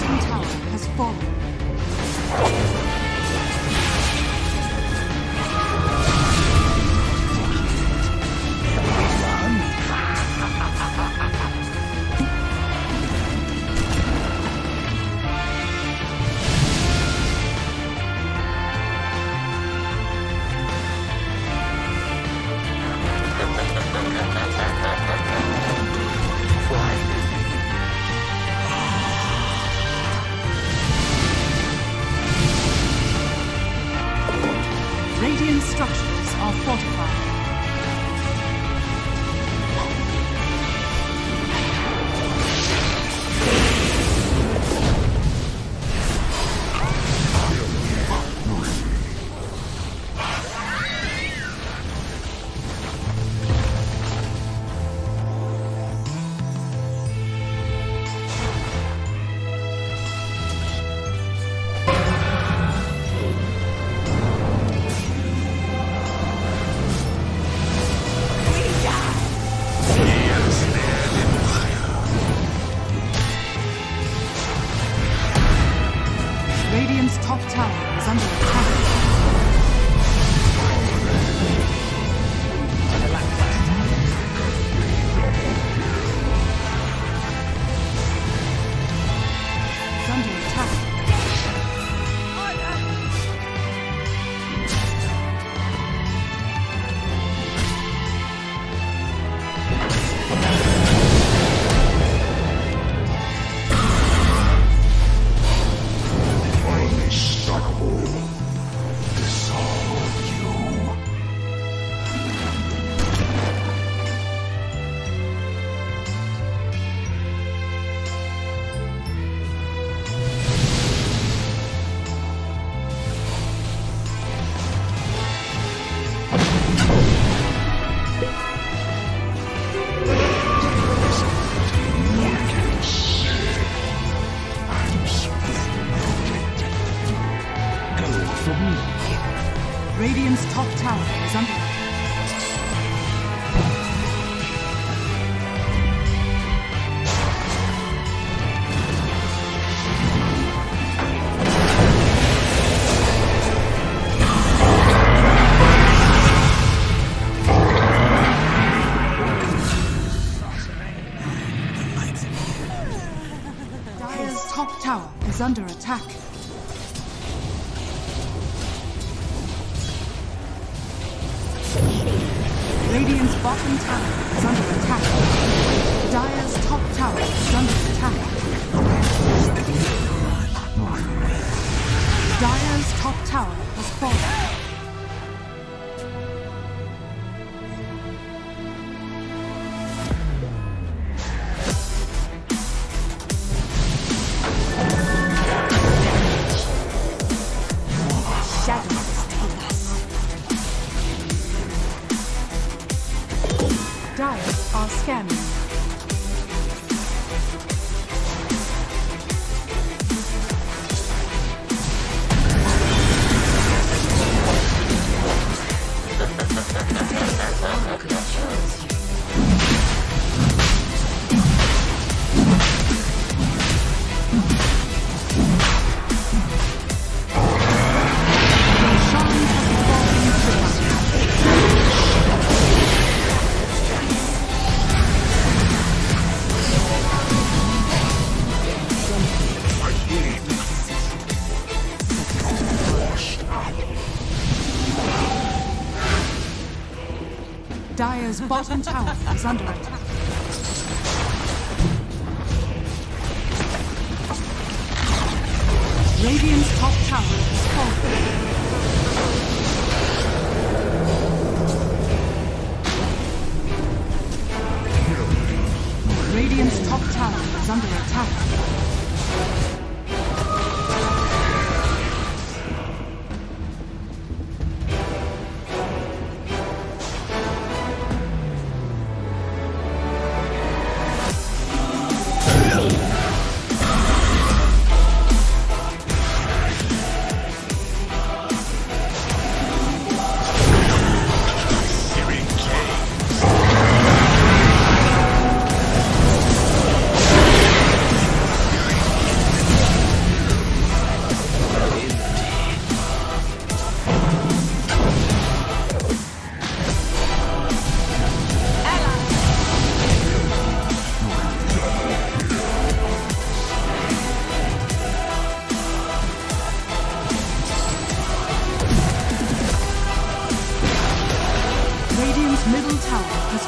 bottom tower has fallen. Radiant structures are fortified. Radiant's top tower is under attack. It's under attack. Radiant's top tower is under attack. Dire's top tower is under attack. Radiant's bottom tower is under attack. Dire's top tower is under attack. Dire's top tower has fallen. Shadows take us. Dire are scanning. Dire's bottom tower is under attack. Radiant's top tower is falling. Radiant's top tower is under attack.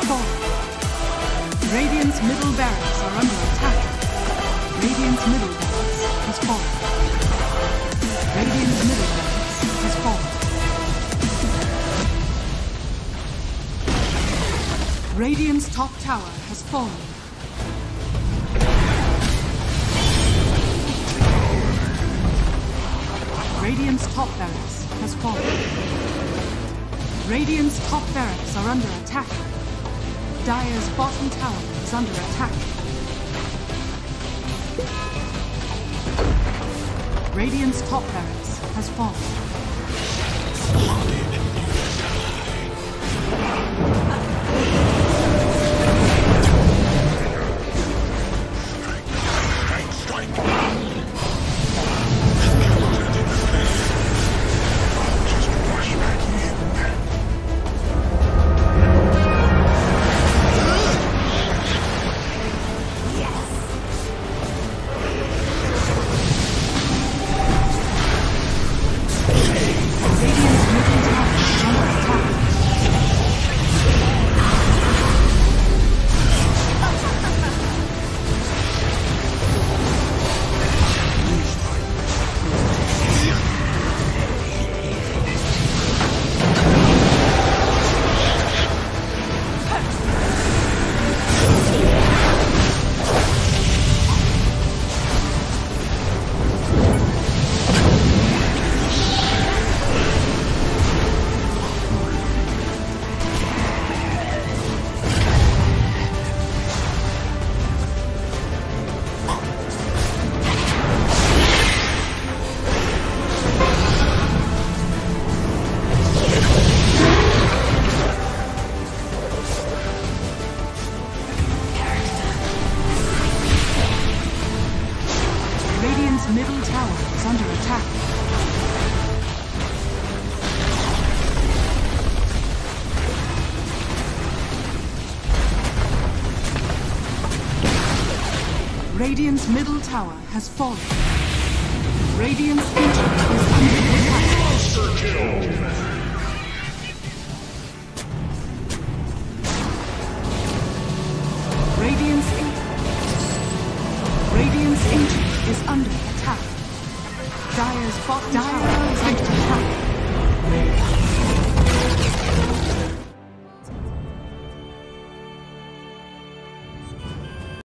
fallen. Radiant's middle barracks are under attack. Radiant's middle barracks has fallen. Radiant's middle barracks has fallen. Radiant's top tower has fallen. Radiant's top barracks has fallen. Radiant's top barracks are under attack. Dire's bottom tower is under attack. Radiant's top barracks has fallen. Radiant's middle tower is under attack. Radiant's middle tower has fallen. Radiant's ancient is under attack. Monster kill! Radiant's ancient is under attack. Dire's bottom tower is under attack.